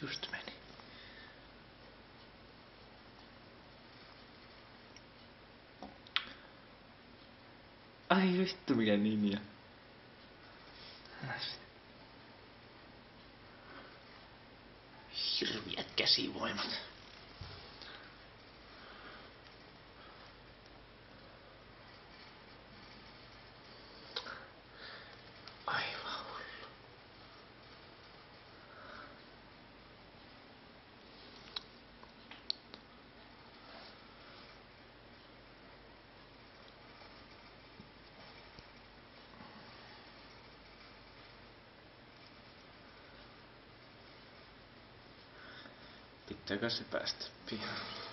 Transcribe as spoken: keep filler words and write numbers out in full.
Just meni. Ai vittu mikä ninja. Hirviät käsivoimat. Aivan hullu. Pitääkö se päästä pian?